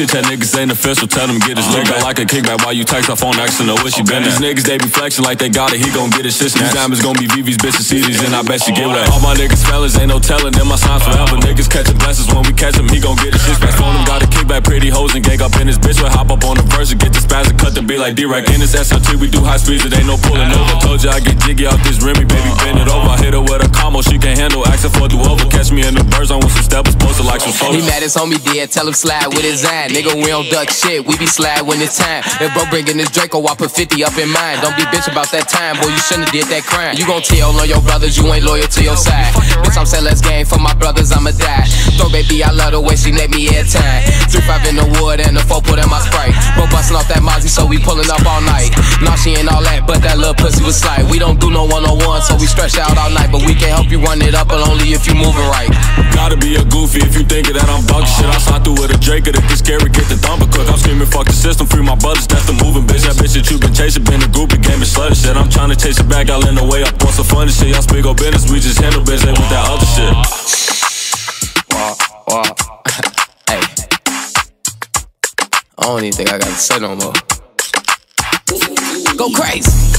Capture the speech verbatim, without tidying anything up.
chit chat niggas ain't official, tell them get his lick. I like a kickback while you text her phone asking her where she been. These niggas they be flexing like they got it, he gon' get his shit snatched. These diamonds gon' be V V's, bitches, C Ds, and I bet she get wet. All my niggas fellas, ain't no telling them my signs forever. Niggas catching blessings when we catch him, he gon' get his shit snatched. Phone him, got a kickback, pretty hoes and gang up in his bitch. We'll hop up on the verse and get the spaz and cut the beat like D-Rack. In this S L T, we do high speeds, it ain't no pulling over. Told you I get jiggy off this Remy, baby, bend it over. I hit her with a combo, she can't handle, asking for a do-over. Catch me in the bird zone with some steppers, posted like some soldiers. He mad his homie dead, tell him slide with his eye. Nigga, we don't duck shit, we be slide when it's time. If bro bringing this Draco, I put fifty up in mine. Don't be bitch about that time, boy, you shouldn't have did that crime. You gon' tell on your brothers, you ain't loyal to your side. Bitch, I'm saying let's game for my brothers, I'ma die. Throw baby, I love the way she let me every time. Three five in the wood and the four put in my Sprite. Bro bustin' off that Mozzie, so we pulling up all night. Nah, she ain't all that, but that little pussy was slight. We don't do no one-on-one, so we stretch out all night. But we can help you run it up, but only if you moving right. Gotta be a goofy if you thinking that I'm dog shit. I slide through with a Drake, if it's scary, get the thumper cook. I'm screaming, fuck the system, free my brothers, that's the moving bitch. That bitch that you been chasing, been a groupie, game is slutty shit. I'm trying to chase it back, y'all in the way up on some funny shit. Y'all speak on business, we just handle business with that other shit. Wow, wow. Hey, I don't even think I gotta say no more. Go crazy.